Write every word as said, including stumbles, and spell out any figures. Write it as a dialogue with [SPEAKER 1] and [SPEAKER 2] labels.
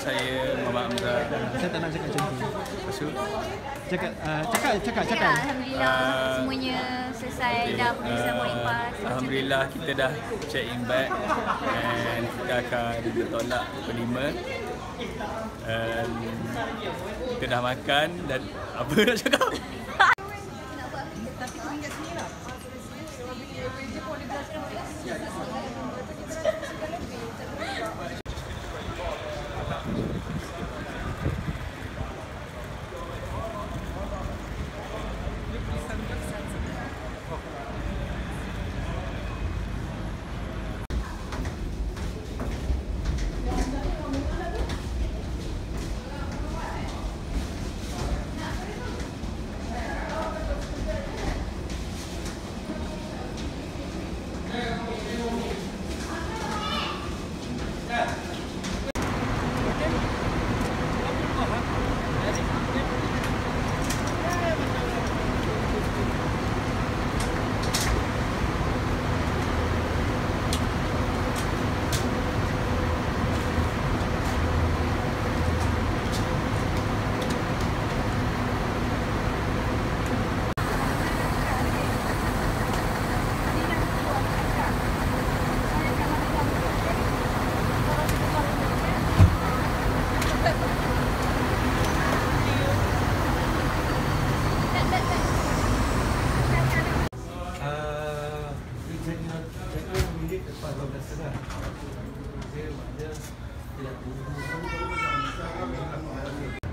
[SPEAKER 1] saya Muhammad Umrah.
[SPEAKER 2] Saya tak nak cakap macam tu.
[SPEAKER 1] Lepas tu,
[SPEAKER 2] Cakap, uh, cakap, cakap, cakap.
[SPEAKER 3] Ya, Alhamdulillah
[SPEAKER 1] Uh,
[SPEAKER 3] semuanya selesai,
[SPEAKER 1] okay.
[SPEAKER 3] dah pemeriksaan
[SPEAKER 1] Uh,
[SPEAKER 3] boarding pass.
[SPEAKER 1] Alhamdulillah kita dah check in back and kita akan bertolak pukul lima. Um, kita dah makan dan apa nak cakap?
[SPEAKER 4] Lepas dua belas setengah dia maknanya tidak tunggu